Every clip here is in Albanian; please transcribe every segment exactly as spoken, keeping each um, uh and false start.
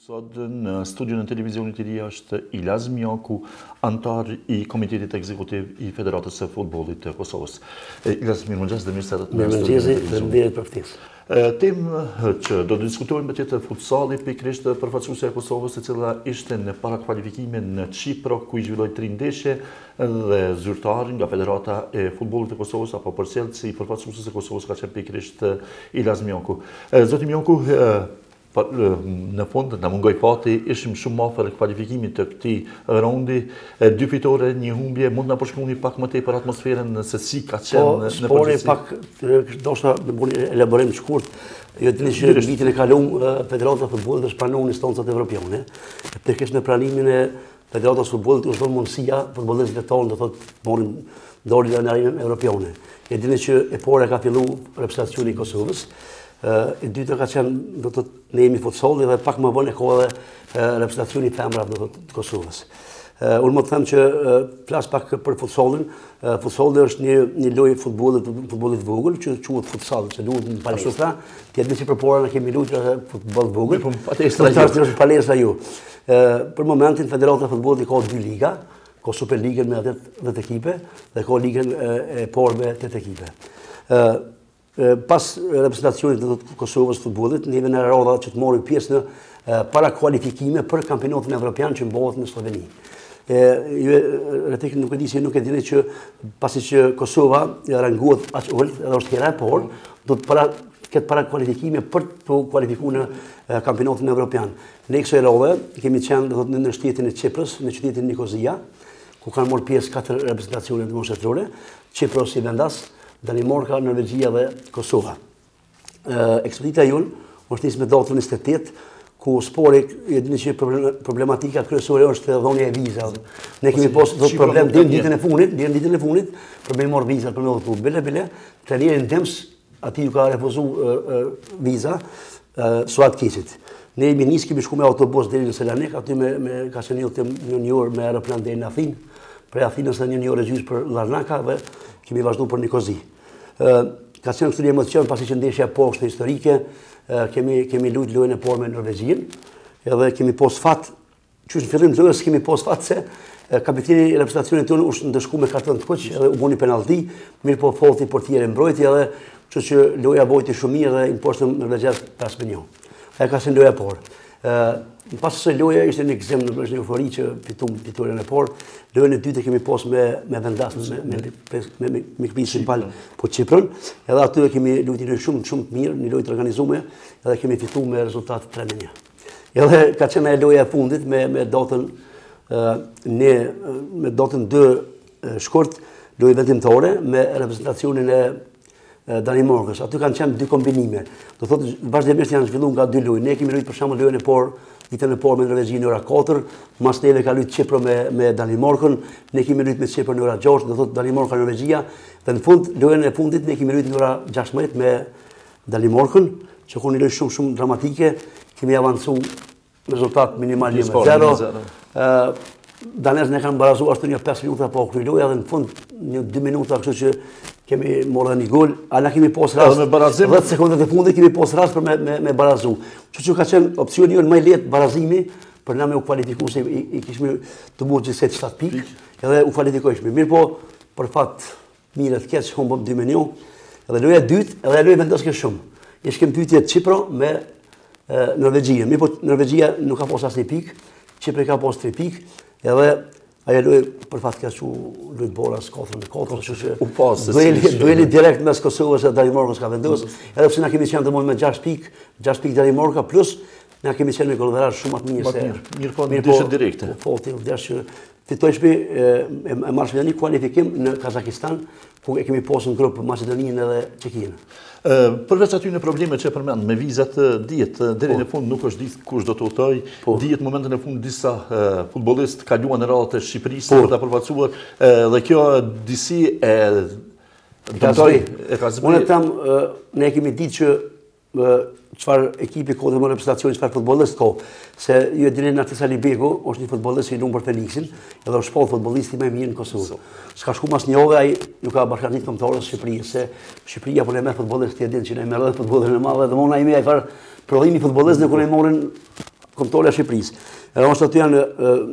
Sot në studion e televizionit të ri është Ilaz Mjaku, antar I Komitetit Ekzekutiv I Federatës së Futbollit të Kosovës. Ilaz, mirëmëngjes dhe mirë se erdhët në studion e televizionit. Faleminderit për ftesën. Temë që do të diskutojmë me tjetër futsali, pikërisht përfaqësuesja e Kosovës, e cila ishte në parakvalifikime në Çipro, ku I zhvilloi tri ndeshje dhe zyrtar nga Federata e Futbollit të Kosovës apo përcjell si përfaqësues e Kosovës ka qenë pikërisht Ilaz Mjaku. Zoti Mjaku, në fund, në mungoj fati, ishim shumë afër kvalifikimit të këtij raundi, dy fitore, një humbje, mund na përshkruni pak më tej për atmosferën se si ka qenë në spori pak, ndoshta do bëni elaborim shkurt. Jo dini që vitin e kaluar Federata e Futbollit është pranuar në instancat evropiane. Pikërisht në pranimin e Federatës së Futbollit është dhënë mundësia futbollistëve tonë do thotë morin dorë në arenën evropiane. E dini që e pora ka filluar reprezentacioni I Kosovës. E dyta ka qenë, do të ne jemi futsalli dhe pak më vonë e kohë dhe reprezentacioni I femrave do të Kosovës. Unë më të them që flas pak për futsallin. Futsalli është një një lojë futbollit futbollit vogël që quhet futsal, që luhet në palestra. Ti e di që përpara ne kemi luajtur futboll vogël, po palestra është palestra ju. Për momentin Federata e Futbollit ka dy liga, ka Superligën me dhjetë ekipe dhe ka ligën e parë me tetë ekipe. Pas reprezentacionit të Kosovës futbollit, neve në radha që të marrim pjesë në para kualifikime për kampionatin evropian që mbahet në Sloveni. Ju rreth nuk e di se nuk e dini që pasi që Kosova rangohet aq ulët, edhe është hera e parë, do të para këtë para kualifikime për të kualifikuar në kampionatin evropian. Ne kësaj radhe kemi qenë do të në shtetin e Çipros, në qytetin Nikozia, ku kanë marrë pjesë katër reprezentacione demonstratorë, Çipros si vendas, Danimarka, Norvegjia dhe Kosova. Ekspedita jonë është nisë me datën njëzet e tetë, ku spori, e dini që problematika kryesore është dhënia e vizave. Ne kemi pas problem deri në ditën e fundit, deri në ditën e fundit, për me marrë viza, për me udhëtu. Bile bile, trajneri Dems aty ju ka refuzuar viza, Suat Keqit. Ne jemi nisë kemi shku me autobus deri në Selanik, aty me me ka qenë një një orë me aeroplan deri në Athinë. Për Athinës një një orë gjysmë për Larnaka dhe kemi vazhdu për Nikozi. Ka qenë këtë një emocion pasi që ndeshja poshtë historike, kemi, kemi lujt lojën e parë me Norvegjin, edhe kemi pos fat, që në fillim të lojës kemi pos fat se kapiteni i reprezentacionit tonë është ndëshku me karton të kuq, edhe u boni penalti, mirë po foti portieri mbrojtje edhe, që që loja vojti shumë mirë dhe imposhtëm Norvegjet pesë milion. E ka qenë loja e parë. Në pasë se loja ishte një gëzim, në është një eufori që fitum fitoren e parë. Lojën e dytë kemi pas me, me vendas, me, me, me, me, me këpisë palë po Çiprën. Edhe aty kemi lujti në shumë, shumë të mirë, një lojë të organizume, edhe kemi fitu me rezultat tre me një. Edhe ka qenë e loja e fundit me, me datën ne, me datën dy shkurt, lojë vendimtare me reprezentacionin e Danimarkës. Aty kanë qenë dy kombinime. Do thotë vazhdimisht janë zhvilluar nga dy lojë. Ne kemi luajtur për shembull lojën e parë, ditën e parë me Norvegjin në ora katër, mas neve ka luajtur Çipro me me Danimarkën, ne kemi luajtur me Çipro në ora gjashtë, do thotë Danimarka Norvegjia, dhe në fund lojën e fundit ne kemi luajtur në ora gjashtëdhjetë me Danimarkën, që ka një lojë shumë shumë dramatike, kemi avancuar rezultat minimal një zero. Ë Danezë ne kanë barazuar ashtu një pesë minuta po kryej loja dhe në fund një dy minuta kështu që kemi morë një gol, a na kemi pas rast dhjetë sekondat e fundit kemi pas rast për me me, me barazu. Kështu që ka qenë opsioni jonë më i lehtë barazimi për na me u kualifikuar se i, i kishme të burgjë se shtatë pikë, edhe u kualifikojshme. Mirë po, për fat mirë të keq humbëm dy milion. Edhe loja e dytë, edhe loja vendoske shumë. Ish kem pyetje Çipro me Norvegjin. Mirë po Norvegjia nuk ka pas asnjë pikë, Çipri ka pas tre pikë. Edhe ajo lojë për fat ka shu lojë boras katër me katër, kështu që u pas dueli dueli direkt mes Kosovës dhe Danimarkës ka vendosur. Edhe pse na kemi qenë domosdoshmë me gjashtë pikë, gjashtë pikë Danimarka plus na kemi qenë me gollverar shumë më mirë se mirë po ndeshje direkte. Po ti vdesh fitojshme e marrë një kualifikim në Kazakistan, ku e kemi pasur në grup Maqedoninë edhe Çekinë. Përveç aty në probleme që përmend me vizat, dihet deri në fund nuk është ditë kush do të udhtoj. Dihet momentin e fundit disa futbollistë kaluan në radhë të Shqipërisë për ta përfaqësuar dhe kjo disi e dëmtoi e ka zbrit. Unë them ne kemi ditë që çfarë ekipi ka dhe më reprezentacioni çfarë futbollist ka, se ju e dini Natis Alibegu është një futbollist i lumë për Felixin, edhe është shpall futbollisti më i mirë në Kosovë. S'ka shku mas njove, ai nuk ka bashkënit kombëtarës Shqipërisë, se Shqipëria po ne me futbollist të din që ne merr edhe futbollin e madh, dhe mona imi ai far prodhimi futbollist në kur ne morën kombëtare e Shqipërisë. Është aty janë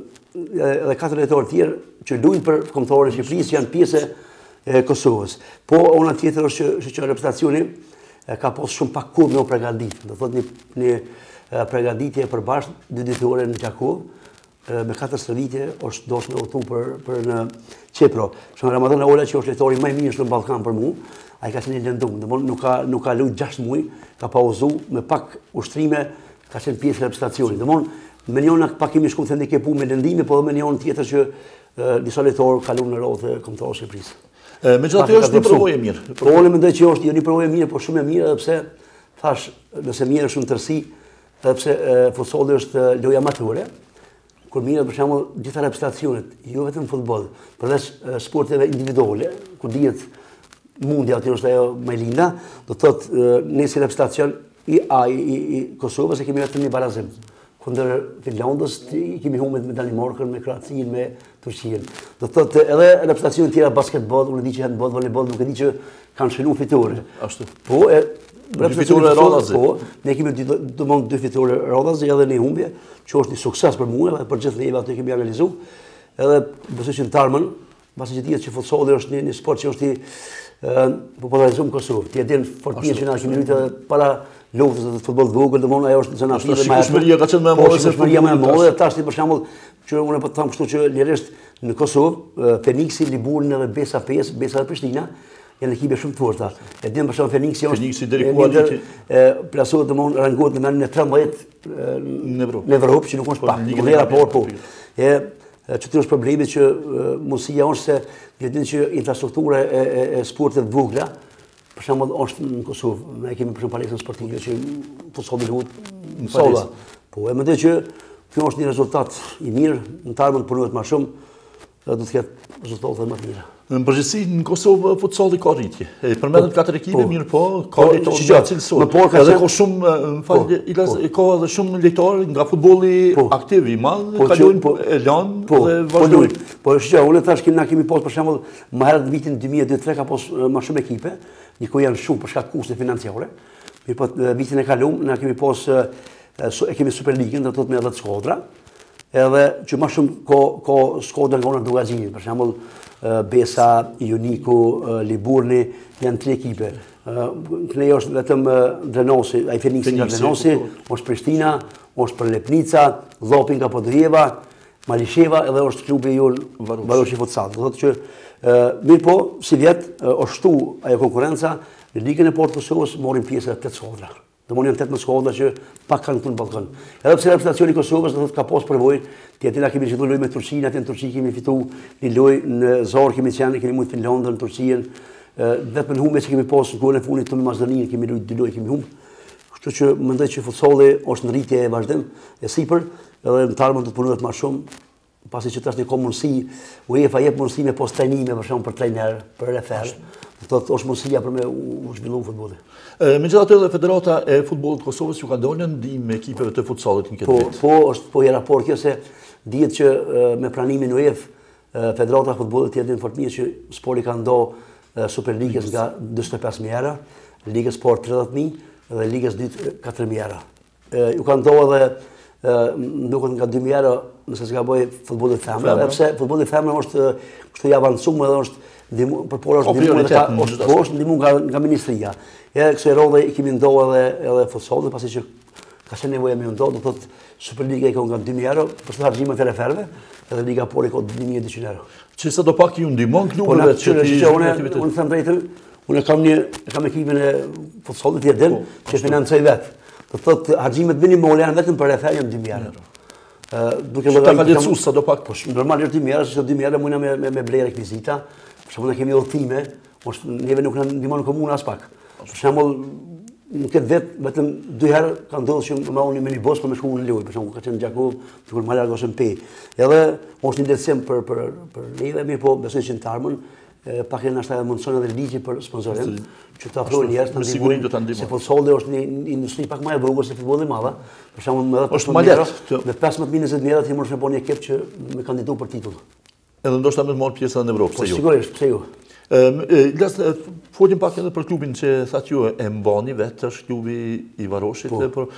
edhe katër lojtarë tjerë që luajnë për kombëtarën e Shqipërisë, janë pjesë e Kosovës. Po ona tjetër është që, që reprezentacioni ka pas shumë pak kohë me u përgatitur. Do thotë një, një përgatitje e përbashkët dy ditore në Gjakov, me katër stërvitje është dosh me utu për, për në Qepro. Shumë Ramadan Ola që është lojtari më i mirë në Ballkan për mua, ai ka qenë i lëndum, do nuk ka nuk ka luajtur gjashtë muaj, ka pauzu me pak ushtrime, ka qenë pjesë e reprezentacionit. Domthon me njëna pak kemi shkuar të ndikepu me lëndime, po edhe me njëon tjetër që e, disa lojtarë kaluan në rrotë kombëtar të Shqipërisë. Megjithatë është një provojë e mirë. Po unë mendoj që është një provojë e mirë, por shumë e mirë edhe pse thash, nëse mirë është në tërësi, edhe pse futbolli është lojë amatore. Kur mirë për shembull gjitha reprezentacionet, jo vetëm futboll, përveç sporteve individuale, ku dihet mundi aty është ajo më e linda, do të thotë ne si reprezentacion i A i, i, i Kosovës e kemi vetëm një barazim. Kundër Finlandës i kemi humbur me Danimarkën, me Kroacinë, me Turqinë. Do të thotë edhe reprezentacionet tjera basketboll, unë di që handball, volejboll, nuk e di që kanë shënuar fitore. Ashtu. Po e dy fitore radhazi. Po, ne kemi dy domon dy fitore radhazi edhe një humbje, që është një sukses për mua dhe për gjithë neve aty kemi analizuar. Edhe besoj që në Tarmën, pasi që dihet që futbolli është një, një sport që është i popularizuar në Kosovë. Ti e din fort mirë që na kemi luajtur para luftës së futbollit vogël, domon ajo është zona fillë më e shmëria ka qenë më e madhe se shmëria më e madhe. Tash për shembull që unë po të them kështu që lirisht në Kosovë, Feniksi, Liburni edhe Besa pesë, Besa dhe Prishtina janë ekipe shumë të forta. E dim për shembull Feniksi është Feniksi deri ku aty e plasohet domon rangohet në vendin e trembëdhjetë në Evropë. Në Evropë që nuk është pak. Ligë por po. E që të është problemi që mundësia është se një ditë që infrastruktura e, e, e sportet vogla, për shembull është në Kosovë, ne kemi për shembull palesën sportive që futbolli luhet në solla. Po e mendoj që kjo është një rezultat i mirë, në Tarmën punohet më shumë, do të ketë rezultate më të mira. Në përgjithësi në Kosovë futbolli ka rritje. Përmendet katër ekipe, mirë po, ka lojtarë cilësor. Edhe ka shumë, më fal, ka edhe shumë lojtarë nga futbolli aktiv i madh, kalojnë e lanë dhe vazhdojnë. Po është që unë tash kemi na kemi pas për shembull më herët në vitin dy mijë e dytë ka pas më shumë ekipe, njëkohë janë shumë për shkak të kushte financiare. Mirë po vitin e kaluar na kemi pas e kemi Superligën, do të thotë me dhjetë skuadra. Edhe që më shumë ka ka skuadra nga Dugaxhini, për shembull Besa, Joniku, Liburni, janë tre ekipe. Kënej është vetëm Drenosi, ai Feniksi nga Drenosi, është Prishtina, është Prlepnica, Llopi nga Podrijeva, Malisheva edhe është klubi jon Varoshi Futsal. Do thotë që mirë po, si vjet është shtu ajo konkurenca, në ligën e Port Kosovës morin pjesë tetë skuadra. Domoni janë tetëmbëdhjetë skuadra që pak kanë këtu në Ballkan. Edhe pse reprezentacioni i Kosovës do të ka pas përvojë, ti aty na kemi fituar lojë me Turqinë, aty në Turqi kemi fituar një lojë në Zor kemi qenë, kemi mund Finlandën, Turqinë, vetëm humbje që kemi pas në golën e fundit të Maqedoninë, kemi lojë dy lojë kemi humbur. Kështu që mendoj që futbolli është në rritje e vazhdim e sipër, edhe në Tarmën do të punohet më shumë, pasi që tash ne ka mundësi, UEFA jep mundësi me pas trajnime për shembull për trajner, për refer. Do thotë është mundësia për me u zhvilluar futbolli. Megjithatë edhe Federata e Futbollit të Kosovës ju ka dhënë ndihmë ekipeve të futsallit në këtë vit. Po, po është po i raport kjo se dihet që me pranimin e UEFA Federata e Futbollit të jetën fort mirë që sporti ka ndo Superligës nga njëzet e pesë mijë euro, Ligës Sport tridhjetë mijë dhe Ligës dytë katër mijë euro. Ju ka ndo edhe nduket nga dy mijë euro nëse s'ka bëj futbolli femër, sepse futbolli femër është kështu i avancuar edhe është ndihmu për por është ndihmu është është ndihmu nga nga ministria. Ja kësaj rrodhe i kemi ndonë edhe edhe futbollit pasi që ka qenë nevojë me ndonë, do thotë Superliga i ka nga dy mijë euro për harximet e referëve, edhe Liga Por i ka dy mijë e dyqind euro. Që sa do pak ju ndihmon klubeve që ti unë unë them drejtën, unë kam një kam ekipin e futbollit i Eden që financoj vet. Do thotë harximet minimale janë vetëm për referë janë dy mijë euro. Ë duke më dhënë ka lecu sa do pak po normal është dy mijë euro, se dy mijë euro mund me me, me blerë rekvizita. Për shembull ne kemi udhëtime, është neve nuk na ndihmon komuna as pak. Për shembull në këtë vet vetëm dy herë ka ndodhur që më marrni me një bos për me shkuar në lojë, për shembull ka qenë Gjakov, dikur më larg ose në Pe. Edhe është një ndërsim për për për neve, mirë po besoj që në Tarmën pak e nashta mundson edhe ligji për sponsorim, që të afrojnë njerëz të ndihmojnë. Se futbolli është një industri pak më e vogël se futbolli i madh. Për shembull edhe është më lehtë. Me pesëmbëdhjetë mijë njëzet mijë ti mund të bëni një ekip që me kandidu për titull. Edhe ndoshta më të marr pjesë në Evropë, pse jo? Sigurisht, pse jo? Folim pak edhe për klubin që thatë ju e mbani vetë, është klubi i Varoshit, por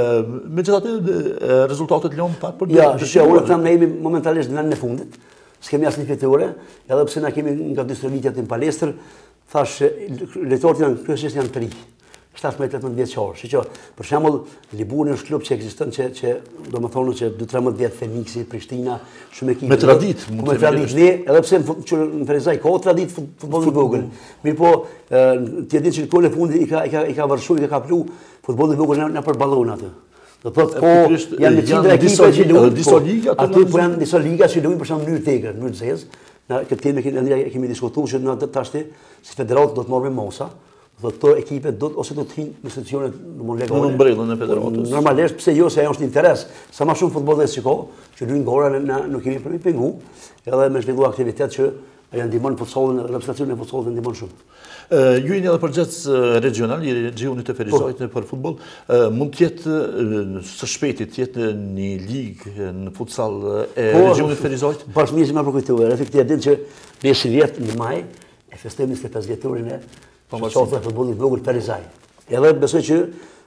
megjithatë rezultatet lënë pak për Ja, që unë them ne jemi momentalisht në vendin e fundit. S'kemi asnjë fitore, edhe pse na kemi nga dy stërvitjet në palestër, thash lojtarët janë kryesisht janë të rinj. shtatëmbëdhjetë tetëmbëdhjetë vjeçor. Siç për shembull Liburi është klub që ekziston që që domethënë që dy tridhjetë vjet Feniksi, Prishtina, shumë ekipe. Me traditë, mund të thënë. Ne, edhe pse në Ferizaj ka traditë futbolli i vogël. Mirë po, ti e di që kohën e fundit i ka i ka i ka vërshuar, i ka kaplu futbolli i vogël në për ballon atë. Do thotë po janë disa ekipe që luajnë disa liga, aty po janë disa liga që luajnë për shembull në mënyrë tegër, në mënyrë zezë. Na këtë temë ne kemi diskutuar që në tash si federat do të marrim mosa. Do të ekipe do ose do të hinë në institucionet në legale. Në mbrellën e federatës. Normalisht pse jo se ajo është interes. Sa më shumë futbollist shiko, që luajnë gora në nuk kemi për pengu, edhe me zhvilluar aktivitet që janë ndihmon futbollin, reprezentacionin e futbollit ndihmon shumë. Ju jeni edhe përgjithës regional, i regionit të Ferizajt për futboll, mund të jetë së shpejti të jetë një ligë në futsal e regionit të Ferizajt? Bashkëmirësi më përkujtuar, efektivisht din që njëzet vjet në maj e festojmë njëzet e pesë vjetorin e shoqërisë e futbollit vogël Ferizaj. Edhe besoj që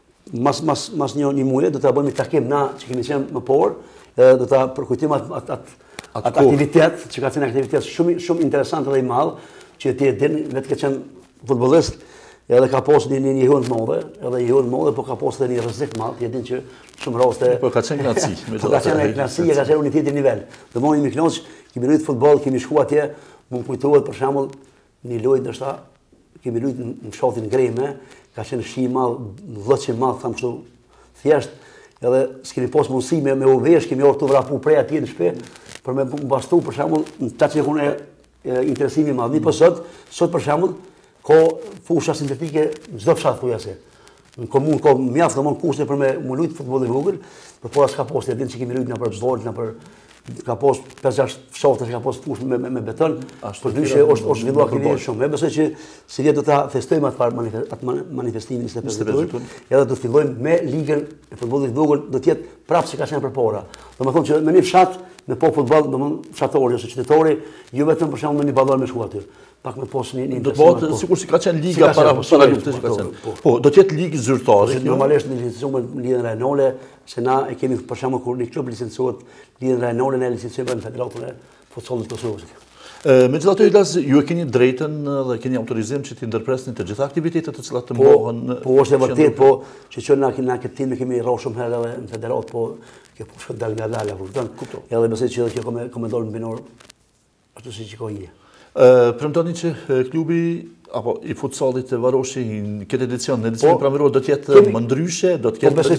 mas mas mas një një muaji do ta bëjmë takim na që kemi qenë më parë, do ta përkujtojmë atë atë aktivitet, që ka qenë aktivitet shumë shumë interesant dhe i madh, që ti e din vetë që qenë futbollist, edhe ka pasur një një hyrje të madhe, edhe një hyrje të madhe, po ka pasur edhe një rrezik të madh, ti e din që shumë raste po ka qenë knaçi, me të ka qenë knaçi, ka qenë në tjetër nivel. Domthonë jemi kënaqur, kemi luajtur futboll, kemi shkuar atje, mund kujtohet për shembull një lojë ndoshta kemi luajtur në fshatin Greme, ka qenë shi i madh, vëllëç i madh, tham kështu thjesht, edhe s'kemi pas mundësi me me u vesh, kemi orë të vrapu prej atje në shtëpi për me mbastu për shembull në taçi ku ne interesimi i madh. Mi po sot, sot për shembull ka fusha sintetike çdo fshat thujase. Në komunë ka mjaft domon kushte për me mu luajt futboll i vogël, por po as ka postë din që kemi luajtur na për çdort, na për ka pas pesë gjashtë fshate që ka pas fushë me me beton, por dyshe është është zhvilluar aktivitet shumë. Ne besoj që si vjet do ta festojmë atë manifestimin njëzet e pesë dhjetor, edhe do të fillojmë me ligën e futbollit vogël, do të jetë prapë si ka qenë përpara. Domethënë që me një fshat me po futboll, domethënë fshatori ose qytetori, jo vetëm për shembull me një ballon me shkuar aty. Pak me pos një një do të bëhet sikur si ka qenë liga para para luftës që ka qenë. Po, do të jetë ligë zyrtare. Normalisht në licenciuar lidhjen rajonale, se na e kemi për shembull kur një klub licencohet lidhjen rajonale ne licencojmë në Federatën e Futbollit të Kosovës. Megjithatë Ilas, ju e keni drejtën dhe keni autorizim që të ndërpresni të gjitha aktivitetet të cilat të mbohen. Po, është e vërtetë, po, që që na na këtë tim kemi rrosh shumë herë edhe në Federatë, po kjo po shkon dal nga dala, kupton? Edhe besoj që kjo komë komendon mbinor ashtu siç ka ide. Premtoni që klubi apo i futsallit të Varoshi në këtë edicion, në edicionin pranveror do të jetë më ndryshe, do të ketë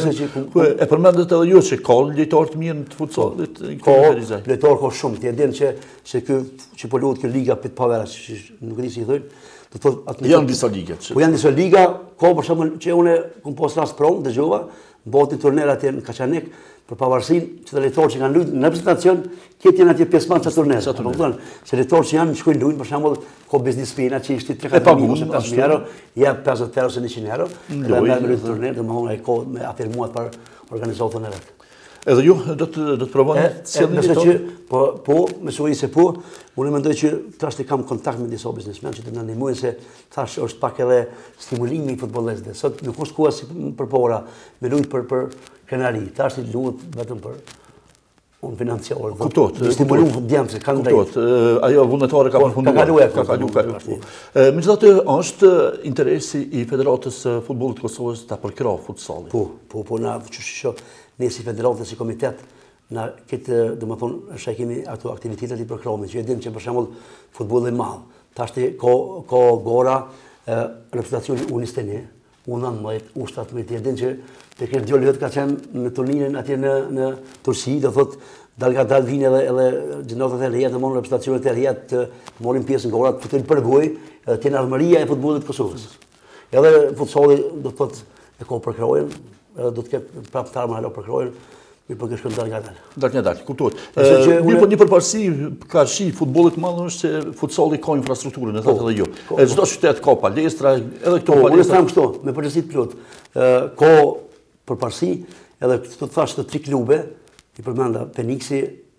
e përmendet edhe ju që ka lojtarë të mirë të futsallit në Ferizaj. Ka lojtarë ka shumë, ti e din që se ky që po luhet kjo liga pit pavera, nuk e di si i thonë, do thotë janë disa liga. Po janë disa liga, ka për shembull që unë kum pas rast pron dëgjova, mboti turner atje në Kaçanik për pavarësinë që të lojtarë që kanë luajtur në reprezentacion, këtë janë atje pjesëmarrës të turnerit. Kupton? Se lojtarë që janë shkojnë luajnë për shembull ka biznesmena që ishte tre katër mijë ose pesë mijë euro, ja pesëdhjetë euro ose njëqind euro, dhe me luajtur turner, domethënë ai ka me afirmuar për organizatën e vet. Edhe ju do të do të provoni të sjellni lojtarë? Po, po, me siguri se po. Unë mendoj që tash kam kontakt me disa biznesmen që të na ndihmojnë se tash është pak edhe stimulimi i futbollistëve. Sot nuk është koha si përpara me luajt për për kanali. Tash i luhet vetëm për unë financiar. Kuptot. Stimulum djem se kanë drejt. Kuptot. Ajo vullnetare ka përfunduar. Ka kaluar. Megjithatë është interesi i Federatës së Futbollit të Kosovës ta përkrahë futsallin. Po, po, po na çu ne si federatë si komitet na këtë domethënë është kemi ato aktivitetet i përkrahme që e dim që për shembull futbolli i madh. Tash ka ka gora reprezentacioni unistene, u nëntëmbëdhjetë, u shtatëmbëdhjetë, e dim që te këtë djali vetë ka qenë në turnirin atje në në Turqi, do thotë dal nga dal vinë edhe edhe gjenotat e reja të marrin reprezentacionet e reja të marrin pjesë në gorat futin për gojë, edhe te armëria e futbollit të Kosovës. Edhe futbolli do thotë e ka përkrahjen, edhe do të ketë prapë të armën alo përkrahjen. Mirë po kështu dal nga dal. Dal nga dal, kuptohet. Mirë po një përparësi ka shi futbollit të madh është se futsalli ka infrastrukturën, e thatë edhe ju. Çdo qytet ka palestra, edhe këto palestra. Unë them kështu, me përgjithësi të plot. Ka përparësi, edhe këtu të thash të tri klube, i përmenda Feniksi,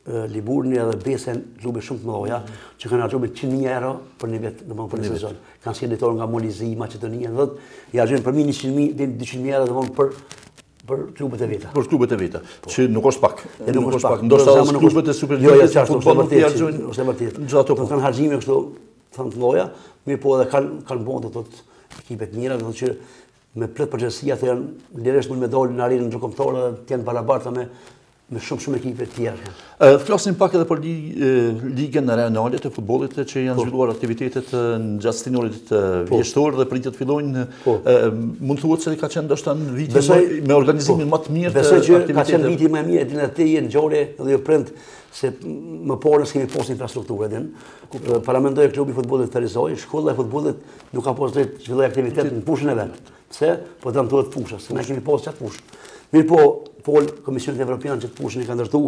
Liburni edhe Besen, klube shumë të mëdha, që kanë harxuar me qind mijë euro për një vit, domethënë për një sezon. Kanë si ditor nga Molizi, Maqedonia, thotë, ja harxojnë për mbi njëqind mijë deri dyqind mijë euro domethënë për për klubet e veta. Për klubet e veta, që nuk është pak. E nuk është pak. Ndoshta edhe klubet e Superligës të futbollit nuk harxojnë, është e vërtetë. Gjatë ato. Do kanë harxime kështu, thonë të lloja, mirë po edhe kanë kanë bën thotë ekipe të mira, do thotë që me plot përgjegjësi ato janë lirisht mund me dalë në arenën ndërkombëtare dhe të jenë barabarta me me shumë shumë ekipe të tjera. Ë flasim pak edhe për ligën rajonale të futbollit që janë zhvilluar aktivitetet në gjatë stinorit vjeshtor dhe pritet të fillojnë. Mund thuhet se ka qenë ndoshta në vitin me organizimin më të mirë të aktiviteteve. Besoj që ka qenë viti më mirë edhe te jeni ngjarje dhe jo prind se më parë kemi pas infrastrukturë din. Para mendoj klubi i futbollit të Ferizoj, shkolla e futbollit nuk ka pas drejt të zhvillojë aktivitet në fushën e vet. Pse? Po dëmtohet fusha, se ne kemi pas çat fushë. Mirë po, pol Komisionit Evropian që të fushën e ka ndërtu,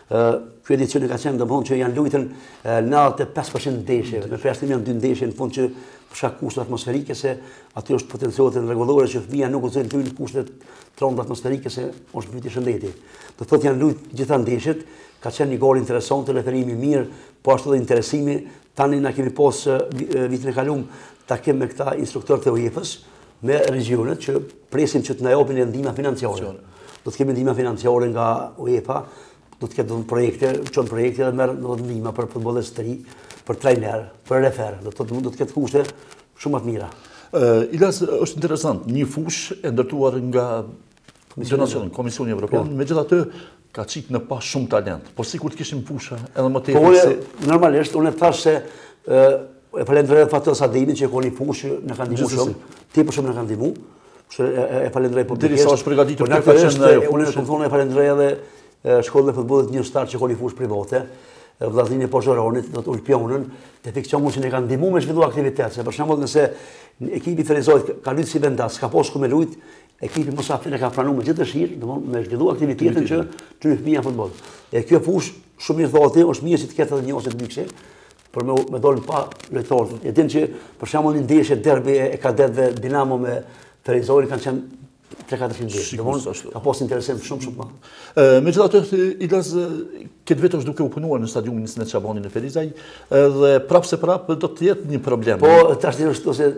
ky edicion ka qenë domthonjë që janë luajtur nëntëdhjetë e pesë përqind ndeshjeve, me përjashtim janë dy ndeshje në fund që për shkak kushte atmosferike se aty është potencialet rregullore që fëmia nuk guxojnë të hyjnë në kushte të rënda atmosferike se është mbyty shëndeti. Do thotë janë luajtur gjitha ndeshjet, ka qenë një gol interesant, referimi mirë, po ashtu edhe interesimi. Tani na kemi pas vitin e kaluar takim me këta instruktorë të UEFA-s me regionet që presim që të na japin ndihmë financiare. Do të kemi ndihmë financiare nga UEFA, do të ketë projekte, çon projekte dhe merr ndihmë për futbollistë të ri, për trajner, për refer, do të do të ketë kushte shumë më të mira. Ë Ilas është interesant, një fushë e ndërtuar nga Komisioni Evropian, megjithatë ka qit në pas shumë talent, por sikur të kishim fusha edhe më tepër se normalisht unë thash se e falenderoj Fatih Sadimin që ka një fushë na kanë ndihmuar shumë, tepër shumë na kanë ndihmuar. E falenderoj po deri sa është përgatitur të ka qenë ajo. Unë e kuptoj e falenderoj edhe shkollën e futbollit New Star që ka një fushë private, vllazërinë e Pozhoronit, do të Ulpionën, te fiksionin që ne kanë ndihmuar me zhvilluar aktivitet. Se për shembull nëse ekipi Ferizojt ka luajtur si vendas, ka pas ku me luajt, ekipi Mosafir e ka pranuar me gjithë dëshirë, domthonë me zhvilluar aktivitetin që ty fëmia futboll. E kjo fushë shumë mirë thotë, është mirë si të ketë edhe një ose të bikse, për me me dalë pa lojtarë. E din që për shembull një ndeshje derbi e kadetëve Dinamo me Ferizojin kanë qenë tre katër ndeshje. Domthonë ka pas interesim shumë shumë madh. Ë megjithatë Ilas këtë vetë është duke u punuar në stadiumin Sinet Çabani në Ferizaj dhe prapë se prapë do të jetë një problem. Po tash është ose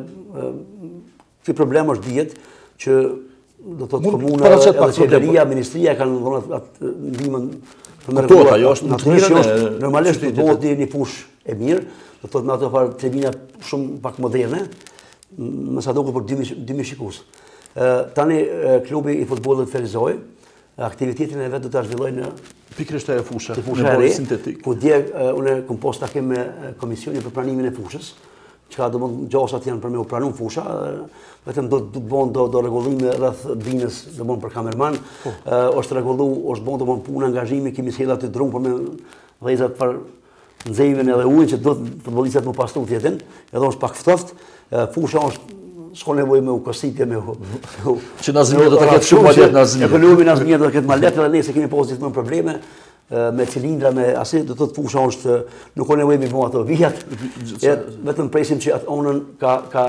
ky problem është dihet që do të thotë komuna edhe qeveria, ministria kanë dhënë atë ndihmën për me rregulluar. Ajo është natyrshme, normalisht do të një fushë e mirë, do të thotë me ato fare tribina shumë pak moderne, më sa duket për dy mijë shikues. Tani klubi i futbollit Ferizoj aktivitetin e vet do ta zhvillojë në pikërisht ajo fushë në bojë sintetik. Ku dje unë kam pas takim me komisionin për pranimin e fushës, çka do të gjosat janë për me u pranuar fusha, vetëm do të bën do do rregullime rreth binës, do bën për kamerman, është rregulluar, është bën do bën punë angazhimi, kemi sjellë aty drum për me vëllezat për nxehimin edhe ujin që do futbollistët më pas tutjetën, edhe është pak ftoft, fusha është s'ka nevojë me u kositje me që Nazmir do të ketë shumë malet Nazmir. Ekonomi Nazmir do të ketë malet edhe nëse kemi pas gjithmonë probleme me cilindra me asi do të thotë fusha është nuk ka nevojë me bë ato vijat. Vetëm presim që atë onën ka ka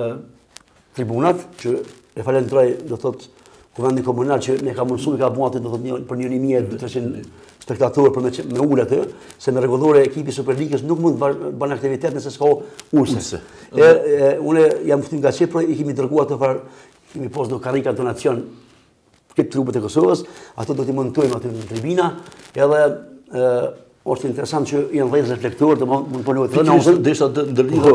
tribunat që e falenderoj do të thotë Kuvendi Komunal që ne ka mundsuar ka bën atë do të thotë për një mijë e treqind spektatorë për me, me ul atë, se me rregullore ekipi Superligës nuk mund të bën aktivitet nëse s'ka ulse. E, e unë jam ftyn nga Çipër, i kemi dërguar ato far, kemi pas do karrika donacion këtë trupet e Kosovës, ato do t'i montojmë aty në tribina, edhe e, është interesant që janë dhënë reflektor, do mund punohet rënozën, desha ndërlidhur,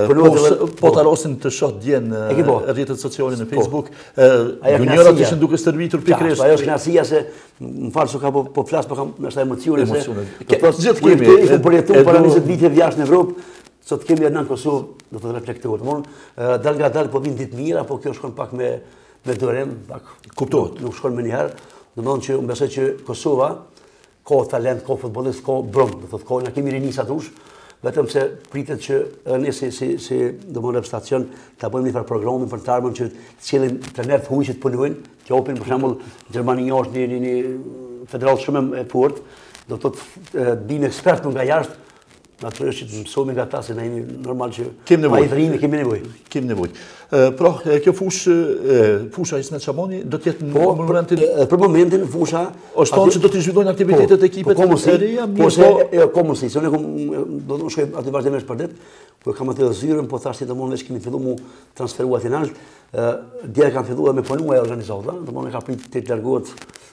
po ta rosin të shoh dje në rrjetet sociale në Facebook, juniorat ishin duke stërvitur pikërisht. Ajo është kënaqësia se më fal se ka po po flas po kam ndoshta emocione se gjithë kemi e përjetuar para njëzet vite jashtë në Evropë, sot kemi edhe në Kosovë, do të reflektohet. Domthonë dal nga dal po vin ditë mira, po kjo shkon pak me me dorem, pak kuptohet, nuk shkon më një herë. Domthonë që unë besoj që Kosova ka talent, ka futbollist, ka brum, do thotë ka, na kemi rinisa tush, vetëm se pritet që ne si si si domthonë reprezentacion ta bëjmë një far programin për të ardhmen që të cilin trajner të huaj që të punojnë, që opin për shembull Gjermania është një një federat shumë e fortë, do thotë bim ekspert nga jashtë Natyrisht që të mësojmë nga ta se ne jemi normal që Kem nevojë. pa i thërimi kemi nevojë. Kemi nevojë. Pra, kjo fush, fusha Ismet Shamoni do të jetë në Po, momentin... për, për momentin fusha... është tonë që do të zhvillojnë aktivitetet e ekipet po, e reja, po, mirë se, po... e, ko mundësi, se unë kom, do të shkoj aty vazhdimisht për ditë, ku kam atë zyrën, po thashtë të mund veç kemi fillu mu transferua aty nalt, djerë kam fillu dhe me punua e organizata, të mund e ka prit të të largohet,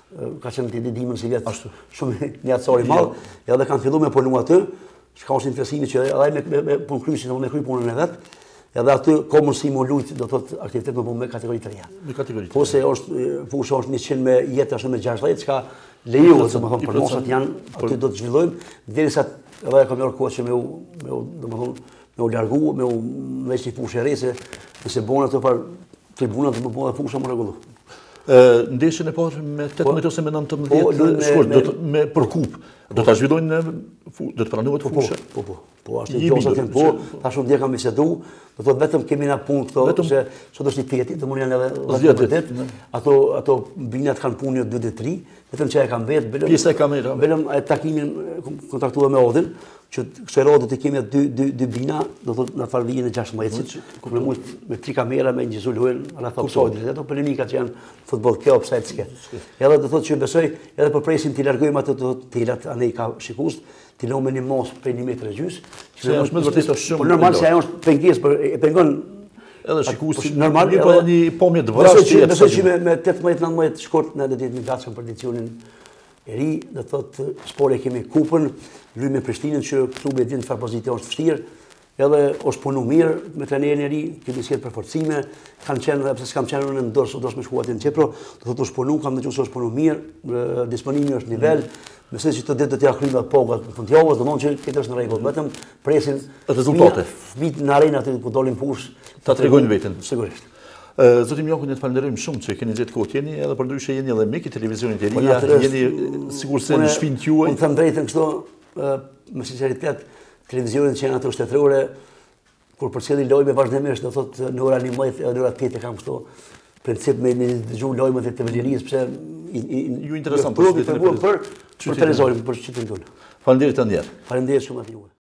ka qenë të dimën si vjetë, shumë një atësari malë, edhe kam fillu me punua aty, shka është interesimi që edhe me, me, me punë krysi, me kry punën e vetë, edhe aty ka mundësi më lujt, do thotë aktivitet me punë me kategori të reja. Me kategori të reja. Po se është, fusha është njëqind me jetë ashtë me gjashtëdhjetë, çka lejohet, dhe më thonë, për mosat janë, aty do të zhvillojmë, derisa edhe e kam jorë kohë që me u, me u, dhe më thonë, me u largu, me u veç një fushë e re, se nëse bonë ato par tribunat dhe më bonë dhe fusha më regullu. Ndeshjen e parë me tetëmbëdhjetë ose me nëntëmbëdhjetë shkurt, me për kup, do ta zhvillojnë, do të pranohet fushë? Po, po, po, ashtë një gjosë të po, ta shumë dje kam bisedu, do të vetëm kemi nga punë këto, se sot është një teti, të mund janë edhe vërtet, ato binat kanë punë një dy dhe tri, vetëm që e kam vetë, pjesë e kamera, belëm takimin kontaktua me Odin, që kësë rodë të kemi dy bina, do të në farvijin e gjashtëmbëdhjetë, ku me mujtë me tri kamera, me një gjizulluhen, në të opsojnë, ato polemika që janë futbol kjo, offside s'ke. Edhe do të thotë që besoj, edhe për presin t'i largojmë ato të t'ilat, anë i ka shikust, t'i lo me një mos për një metrë e gjys. Se është me vërtet është shumë. Por normal se ajo është penges, e pengon... Edhe shikusti, normal, një për një pomje të vrashtë. Besoj që me tetëmbëdhjetë nëntëmbëdhjetë shkort, ne dhe të jetë një gatshëm për edicionin e ri, dhe thotë spore kemi kupën, luj me Prishtinën që klubi e din çfarë pozitë është vështirë, edhe është punu mirë me trenerin e ri, kemi sjellë përforcime, kanë qenë edhe pse s'kam qenë në dorë, do të më shkuat në Çepro, do thotë është punu, kam dëgjuar se është punu mirë, disponimi është nivel, besoj që të ditë do t'ja kryjmë pogat në fund të javës, domthonjë që këtë është në rregull, vetëm presin rezultate. Fëmijët në arenë aty ku dolin push, ta tregojnë veten. Sigurisht. Zotim Joku, ne të falenderojmë shumë që keni gjetë kohë, jeni edhe përndryshe jeni edhe mik i televizionit e ria, jeni sigurisht në shtëpinë tuaj. Unë them drejtën kështu, me sinqeritet, televizionin që janë ato shtetërore, kur përcjellin lojme vazhdimisht, do thotë në ora njëmbëdhjetë edhe në ora tetë kam kështu princip me dëgju lojmet e T V Lirisë, pse ju interesant për për televizorin, për qytetin tonë. Faleminderit edhe një herë. Faleminderit shumë atë juve.